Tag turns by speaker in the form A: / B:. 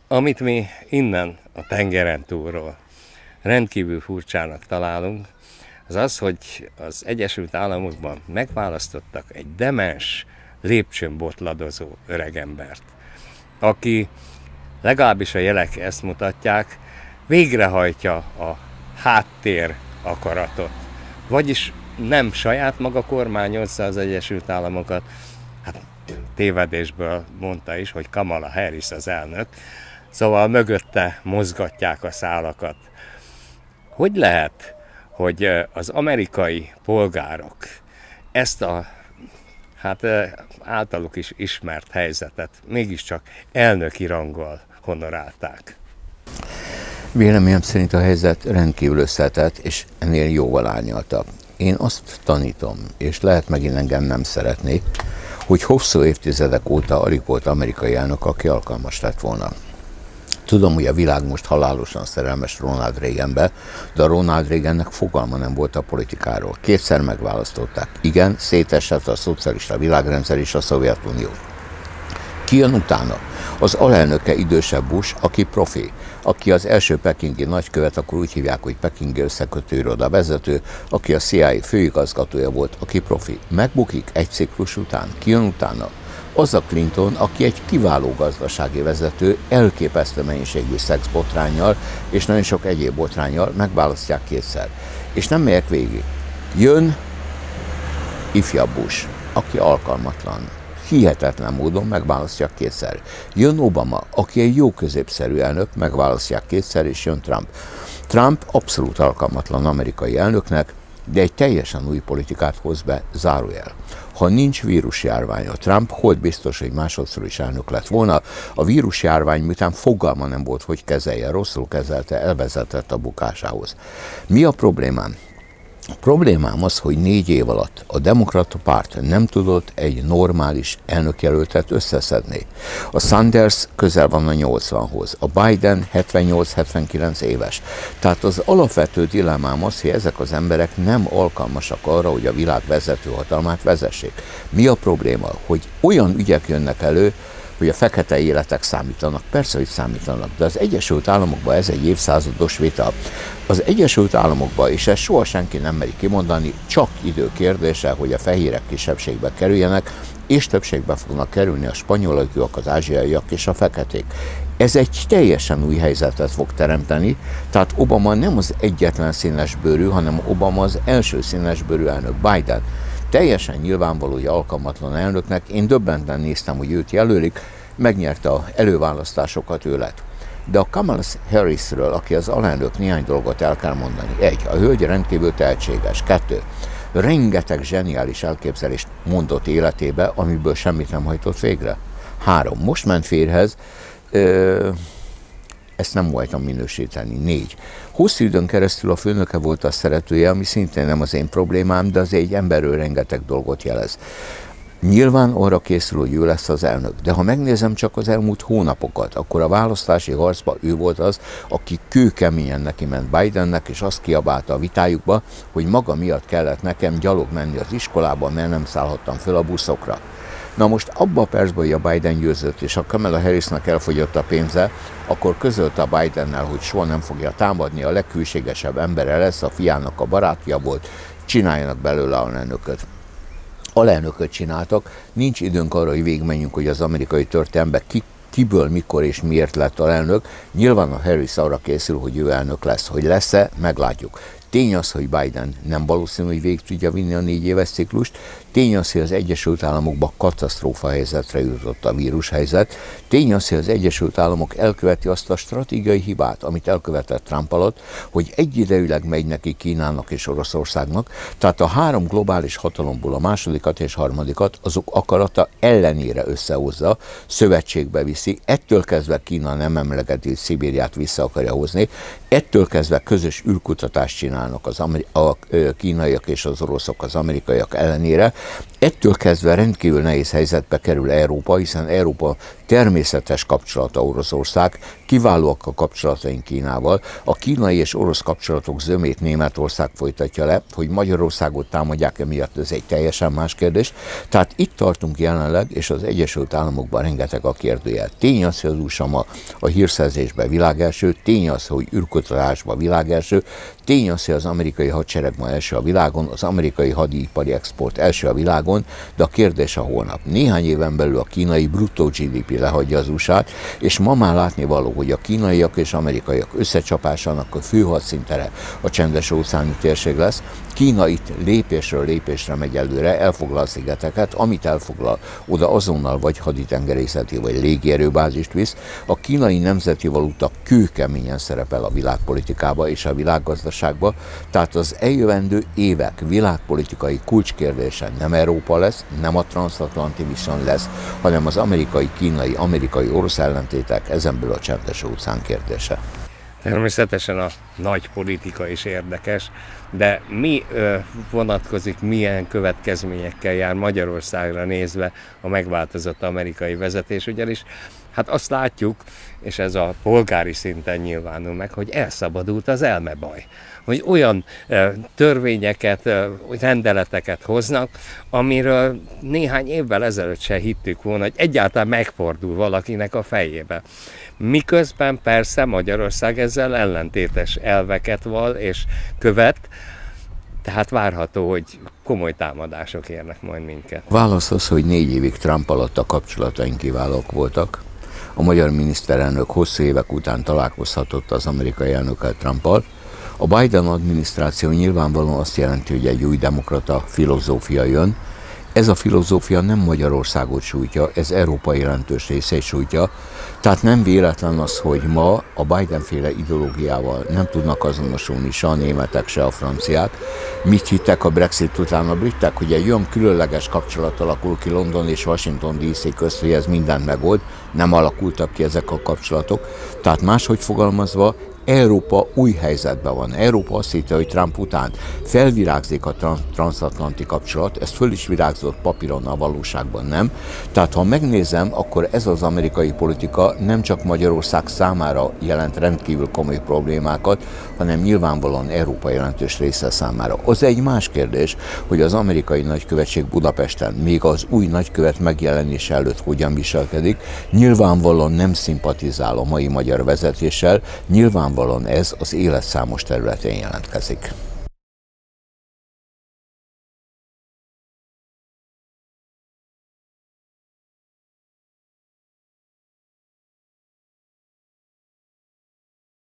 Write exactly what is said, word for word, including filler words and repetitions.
A: Amit mi innen a tengeren túlról rendkívül furcsának találunk, az az, hogy az Egyesült Államokban megválasztottak egy demens, lépcsőn botladozó öregembert, aki, legalábbis a jelek ezt mutatják, végrehajtja a háttér akaratot. Vagyis nem saját maga kormányozza az Egyesült Államokat, hát tévedésből mondta is, hogy Kamala Harris az elnök, szóval mögötte mozgatják a szálakat. Hogy lehet, hogy az amerikai polgárok ezt a hát általuk is ismert helyzetet mégiscsak elnöki ranggal honorálták?
B: Véleményem szerint a helyzet rendkívül összetett, és ennél jóval árnyaltabb. Én azt tanítom, és lehet megint engem nem szeretni, hogy hosszú évtizedek óta alig volt amerikai elnök, aki alkalmas lett volna. Tudom, hogy a világ most halálosan szerelmes Ronald Reaganbe, de a Ronald Reagannek fogalma nem volt a politikáról. Kétszer megválasztották. Igen, szétesett a szocialista világrendszer és a Szovjetunió. Ki jön utána? Az alelnöke idősebb Bush, aki profi, aki az első pekingi nagykövet, akkor úgy hívják, hogy pekingi összekötő iroda vezető, aki a C I A főigazgatója volt, aki profi. Megbukik egy ciklus után. Ki jön utána? Az a Clinton, aki egy kiváló gazdasági vezető, elképesztő mennyiségű szexbotránnyal és nagyon sok egyéb botránnyal megválasztják kétszer. És nem megyek végig. Jön ifjabb Bush, aki alkalmatlan. Hihetetlen módon megválasztják kétszer. Jön Obama, aki egy jó középszerű elnök, megválasztják kétszer, és jön Trump. Trump abszolút alkalmatlan amerikai elnöknek, de egy teljesen új politikát hoz be, zárójel. Ha nincs vírusjárvány, a Trump holt biztos, hogy másodszor is elnök lett volna. A vírusjárvány miután fogalma nem volt, hogy kezelje, rosszul kezelte, elvezetett a bukásához. Mi a problémám? A problémám az, hogy négy év alatt a demokrata párt nem tudott egy normális elnökjelöltet összeszedni. A Sanders közel van a nyolcvanhoz, a Biden hetvennyolc-hetvenkilenc éves. Tehát az alapvető dilemmám az, hogy ezek az emberek nem alkalmasak arra, hogy a világ vezető hatalmát vezessék. Mi a probléma? Hogy olyan ügyek jönnek elő, hogy a fekete életek számítanak. Persze, hogy számítanak, de az Egyesült Államokban ez egy évszázados vita. Az Egyesült Államokban, és ezt soha senki nem meri kimondani, csak idő kérdése, hogy a fehérek kisebbségbe kerüljenek, és többségbe fognak kerülni a spanyolok, az ázsiaiak és a feketék. Ez egy teljesen új helyzetet fog teremteni, tehát Obama nem az egyetlen színesbőrű, hanem Obama az első színesbőrű elnök, Biden. Teljesen nyilvánvaló, hogy alkalmatlan elnöknek, én döbbenten néztem, hogy őt jelölik, megnyerte az előválasztásokat, ő lett. De a Kamala Harrisről, aki az alelnök, néhány dolgot el kell mondani. Egy, a hölgy rendkívül tehetséges. Kettő, rengeteg zseniális elképzelést mondott életébe, amiből semmit nem hajtott végre. Három, most ment férjhez, ö, ezt nem voltam minősíteni. Négy. Hosszú időn keresztül a főnöke volt a szeretője, ami szintén nem az én problémám, de az egy emberről rengeteg dolgot jelez. Nyilván arra készül, hogy ő lesz az elnök, de ha megnézem csak az elmúlt hónapokat, akkor a választási harcban ő volt az, aki kőkeményen neki ment Bidennek, és azt kiabálta a vitájukba, hogy maga miatt kellett nekem gyalog menni az iskolába, mert nem szállhattam föl a buszokra. Na most abban a percben, hogy a Biden győzött, és a Kamala Harrisnak elfogyott a pénze, akkor közölte a Bidennel, hogy soha nem fogja támadni, a legkülségesebb embere lesz, a fiának a barátja volt, csináljanak belőle alelnököt. Alelnököt csináltak, nincs időnk arra, hogy végigmenjünk, hogy az amerikai történelemben ki, kiből, mikor és miért lett alelnök. Nyilván a Harris arra készül, hogy ő elnök lesz. Hogy lesz-e, meglátjuk. Tény az, hogy Biden nem valószínű, hogy végig tudja vinni a négy éves ciklust. Tény az, hogy az Egyesült Államokban katasztrófa helyzetre jutott a vírushelyzet. Tény az, hogy az Egyesült Államok elköveti azt a stratégiai hibát, amit elkövetett Trump alatt, hogy egyidejűleg megy neki Kínának és Oroszországnak. Tehát a három globális hatalomból a másodikat és harmadikat azok akarata ellenére összehozza, szövetségbe viszi. Ettől kezdve Kína nem emlegeti, hogy Szibériát vissza akarja hozni. Ettől kezdve közös űrkutatást csinálnak az a kínaiak és az oroszok az amerikaiak ellenére. Ettől kezdve rendkívül nehéz helyzetbe kerül Európa, hiszen Európa természetes kapcsolata Oroszország, Kiválóak a kapcsolataink Kínával. A kínai és orosz kapcsolatok zömét Németország folytatja le, hogy Magyarországot támadják emiatt, ez egy teljesen más kérdés. Tehát itt tartunk jelenleg, és az Egyesült Államokban rengeteg a kérdőjel. Tény az, hogy az u es á ma a hírszerzésben világelső, tény az, hogy űrkutatásban világelső, tény az, hogy az amerikai hadsereg ma első a világon, az amerikai hadipari export első a világon, de a kérdés a holnap. Néhány éven belül a kínai bruttó gé dé pé lehagyja az u es á-t, és ma már látni való, hogy a kínaiak és amerikaiak összecsapásának a fő hadszintere a csendes-óceáni térség lesz. Kína itt lépésről lépésre megy előre, elfoglal a szigeteket, amit elfoglal, oda azonnal vagy haditengerészeti, vagy légierőbázist visz. A kínai nemzeti valuta kőkeményen szerepel a világpolitikába és a világgazdaságba, tehát az eljövendő évek világpolitikai kulcskérdése nem Európa lesz, nem a transatlanti viszony lesz, hanem az amerikai-kínai, amerikai-orosz ellentétek, ezen belül a csendes-óceán kérdése.
A: Természetesen a nagy politika is érdekes, de mi ö, vonatkozik, milyen következményekkel jár Magyarországra nézve a megváltozott amerikai vezetés, ugyanis hát azt látjuk, és ez a polgári szinten nyilvánul meg, hogy elszabadult az elmebaj. Hogy olyan e, törvényeket, e, rendeleteket hoznak, amiről néhány évvel ezelőtt se hittük volna, hogy egyáltalán megfordul valakinek a fejébe. Miközben persze Magyarország ezzel ellentétes elveket val és követ, tehát várható, hogy komoly támadások érnek majd minket.
B: Válasz az, hogy négy évig Trump alatt a kapcsolataink kiválók voltak. A magyar miniszterelnök hosszú évek után találkozhatott az amerikai elnökkel, Trumpal. A Biden adminisztráció nyilvánvalóan azt jelenti, hogy egy új demokrata filozófia jön. Ez a filozófia nem Magyarországot sújtja, ez Európa jelentős részét sújtja. Tehát nem véletlen az, hogy ma a Biden-féle ideológiával nem tudnak azonosulni se a németek, se a franciák. Mit hittek a Brexit után a britek? Hogy egy olyan különleges kapcsolat alakul ki London és Washington dé cé közt, hogy ez mindent megold. Nem alakultak ki ezek a kapcsolatok. Tehát máshogy fogalmazva, Európa új helyzetben van. Európa azt hitte, hogy Trump után felvirágzik a transatlanti kapcsolat, ez föl is virágzott papíron, a valóságban nem. Tehát ha megnézem, akkor ez az amerikai politika nem csak Magyarország számára jelent rendkívül komoly problémákat, hanem nyilvánvalóan Európa jelentős része számára. Az egy más kérdés, hogy az amerikai nagykövetség Budapesten még az új nagykövet megjelenése előtt hogyan viselkedik. Nyilvánvalóan nem szimpatizál a mai magyar vezetéssel, nyilvánvalóan Valóan ez az élet számos területén jelentkezik.